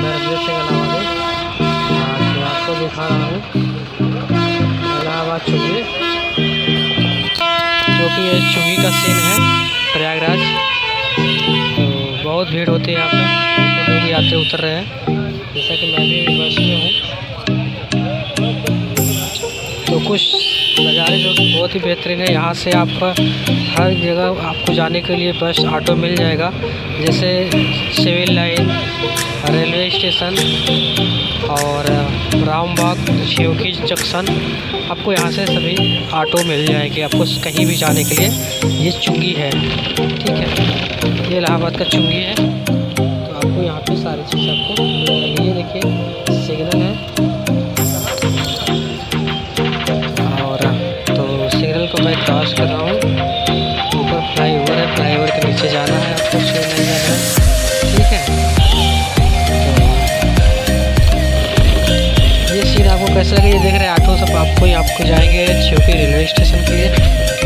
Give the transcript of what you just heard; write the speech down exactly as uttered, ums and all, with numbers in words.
हरदीप सिंह इलाहाबादी। तो आपको दिखा रहा हूँ इलाहाबाद चुंगी, जो कि ये चुंगी का सीन है प्रयागराज। तो बहुत भीड़ होती है यहाँ पे, लोग यात्री उतर रहे हैं, जैसा कि मैं भी बस में हूँ। तो कुछ नज़ारे जो बहुत ही बेहतरीन है। यहाँ से आप हर जगह आपको जाने के लिए बस ऑटो मिल जाएगा, जैसे सिविल लाइन, रेलवे स्टेशन और रामबाग, शिवकी जंक्शन। आपको यहाँ से सभी ऑटो मिल जाएगी, आपको कहीं भी जाने के लिए। ये चुंगी है, ठीक है, ये इलाहाबाद का चुंगी है। तो आपको यहाँ पे सारी चीज़ आपको मिल जाएगी। ये देखिए सिग्नल है, और तो सिग्नल को मैं क्रॉस कर रहा हूँ। ऊपर फ्लाई ओवर है, फ्लाई ओवर के नीचे जाना है आपको, शेयर नहीं जाना है, ठीक है। तो ये सीन आपको कैसा लगे ये देख रहे हैं ऑटो सब आपको आपको जाएंगे शिवकी रेलवे स्टेशन के लिए।